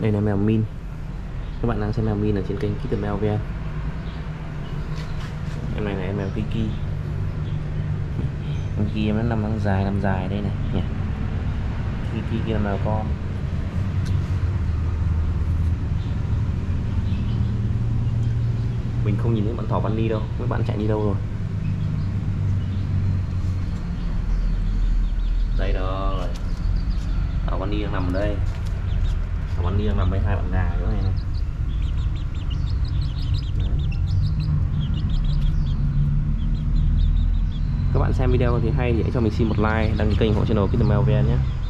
Đây là mèo min. Các bạn đang xem mèo min ở trên kênh Kitten Mèo VN. Em này là em mèo Kiki. Em Kiki em nó nằm dài đây này nhỉ. Kiki kia là mèo con. Mình không nhìn thấy bọn thỏ Bunny đâu, các bạn chạy đi đâu rồi? Đây rồi. Thỏ Bunny đang nằm ở đây. Thỏ Bunny đang nằm với hai bạn gà chỗ này này. Các bạn xem video thì hay thì hãy cho mình xin một like, đăng ký kênh hộ channel Kitten Mèo VN nhé.